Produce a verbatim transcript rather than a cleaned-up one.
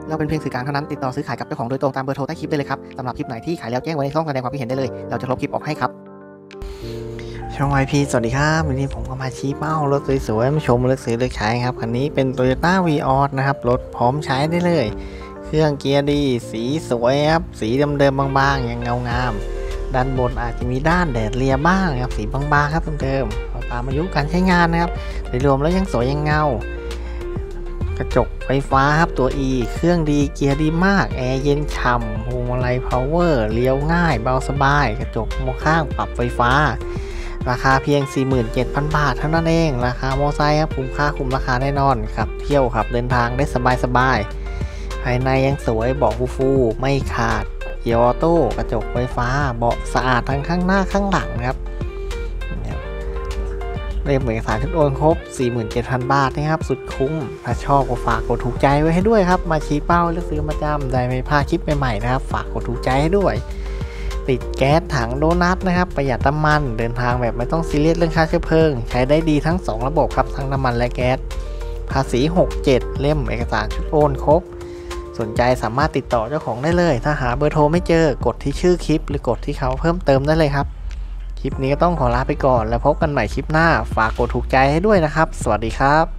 เราเป็นเพียงสื่อกลางเท่านั้นติดต่อซื้อขายกับเจ้าของโดยตรงตามเบอร์โทรใต้คลิปได้เลยครับสำหรับคลิปไหนที่ขายแล้วแจ้งไว้ในช่องแสดงความคิดเห็นได้เลยเราจะลบคลิปออกให้ครับช่อง วาย พี สวัสดีครับวันนี้ผมก็มาชี้เป้ารถสวยๆมาชมเลือกซื้อเลือกใช้ครับคันนี้เป็น Toyota Vios นะครับรถพร้อมใช้ได้เลยเครื่องเกียร์ดีสีสวยครับสีเดิมๆบางๆยังเงางามด้านบนอาจจะมีด้านแดดเลียบ้างครับสีบางๆครับเดิมๆตามอายุการใช้งานนะครับโดยรวมแล้วยังสวยยังเงากระจกไฟฟ้าครับตัว E เครื่องดีเกียร์ดีมากแอร์เย็นฉ่ำพวงมาลัยพาวเวอร์เลี้ยวง่ายเบาสบายกระจกมองข้างปรับไฟฟ้าราคาเพียง สี่หมื่นเจ็ดพัน บาทเท่านั้นเองราคามอไซค์ครับคุ้มค่าคุ้มราคาแน่นอนขับเที่ยวขับเดินทางได้สบายสบายภายในยังสวยเบาะฟูๆไม่ขาดเกียร์ออโต้กระจกไฟฟ้าเบาะสะอาดทั้งข้างหน้าข้างหลังครับเรียบเอกสารชุดโอนครบ สี่หมื่นเจ็ดพัน บาทนะครับสุดคุ้มถ้าชอบก็ฝากกดถูกใจไว้ให้ด้วยครับมาชี้เป้าเลือกซื้อมาจำได้ไม่พลาดคลิปใหม่ๆนะครับฝากกดถูกใจให้ด้วยติดแก๊สถังโดนัทนะครับประหยัดน้ำมันเดินทางแบบไม่ต้องซีเรียสเรื่องค่าเชื้อเพลิงใช้ได้ดีทั้งสองระบบครับทั้งน้ำมันและแก๊สภาษีหกสิบเจ็ดเล่มเอกสารชุดโอนครบสนใจสามารถติดต่อเจ้าของได้เลยถ้าหาเบอร์โทรไม่เจอกดที่ชื่อคลิปหรือกดที่เขาเพิ่มเติมได้เลยครับคลิปนี้ก็ต้องขอลาไปก่อนแล้วพบกันใหม่คลิปหน้าฝากกดถูกใจให้ด้วยนะครับสวัสดีครับ